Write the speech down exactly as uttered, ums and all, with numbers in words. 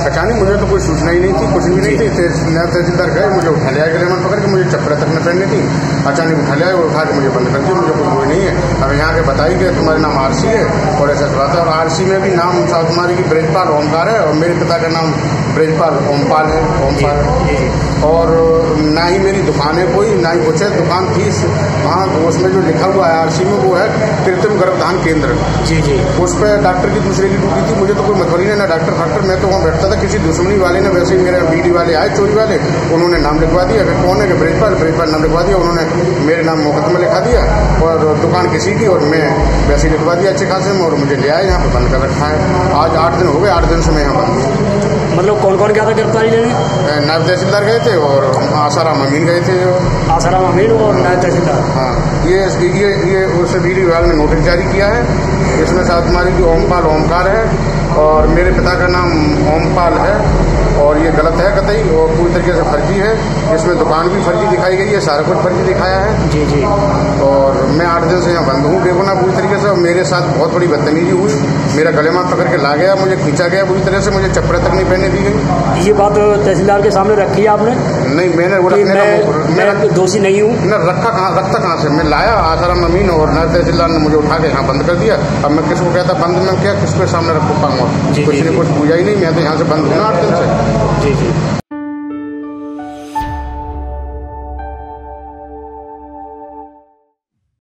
अचानक मुझे तो कोई सूचना ही नहीं थी, कुछ भी नहीं थी। तहसीलदार गए, मुझे उठा लिया गले में पकड़ के, मुझे चप्पल तक न पहननी थी। अचानक उठा लिया, उठा के मुझे बंद कर दिया, मुझे कोई नहीं है। अब यहाँ के बताई कि तुम्हारा नाम आरसी है और ऐसा बात है। और आरसी में भी नाम साहब तुम्हारी की ब्रजपाल ओमकार है और मेरे पिता का नाम ब्रजपाल ओमपाल है, ओमपाल। और ना ही मेरी दुकान है कोई, ना ही कुछ है। दुकान थी वहाँ, उसमें जो लिखा हुआ है आरसी में वो है कृत्रिम गर्भधान केंद्र। जी जी। उस पर डॉक्टर की दूसरे की ड्यूटी थी। मुझे तो कोई मथौरी नहीं, ना डॉक्टर फाक्टर। मैं तो वहाँ बैठता था। किसी दुश्मनी वाले ने, वैसे ही मेरे बीडी वाले आए, चोरी वाले, उन्होंने नाम लिखवा दिया कि कौन है कि ब्रजपाल, ब्रजपाल नाम लिखवा दिया। उन्होंने मेरे नाम मुकदमा लिखा दिया और दुकान किसी की, और मैं वैसे ही लिखवा दिया अच्छे खासे में, और मुझे ले आए यहाँ पर बंद कर रखा है। आज आठ दिन हो गए, आठ दिन से मैं यहाँ बंद हूँ। मतलब कौन कौन गया था गिरफ्तारी लेने? नायब तहसीलदार गए थे और आसाराम अमीन गए थे। आसाराम अमीन और नायब तहसीलदार। हाँ, ये ये ये उस बीडी विभाग ने नोटिस जारी किया है। इसमें साथ हमारी की ओमपाल ओमकार है और मेरे पिता का नाम ओमपाल है, और ये गलत है कतई और पूरी तरीके से फर्जी है। इसमें दुकान भी फर्जी दिखाई गई है, सारा कुछ फर्जी दिखाया है। जी जी। और मैं आठ दिन से यहाँ बंद हूँ बेगुनाह पूरी तरीके से। और मेरे साथ बहुत बड़ी बदतमीजी हुई। मेरा गले में पकड़ के ला गया, मुझे खींचा गया पूरी तरह से, मुझे चप्पल तक नहीं पहने दी गई। ये बात तहसीलदार के सामने रखी है आपने? नहीं, मैंने वो रखने मैं, मैं दोषी नहीं हूँ। न रखा कहाँ, रखता कहाँ से? मैं लाया आसाराम अमीन और नायब तहसीलदार ने मुझे उठा के यहाँ बंद कर दिया। अब मैं किसको कहता बंद में क्या, किसके सामने रख पाऊंगा? कुछ नहीं, कुछ पूजा ही नहीं। मैं तो यहाँ से बंद हूँ ना आठ दिन से। जी जी।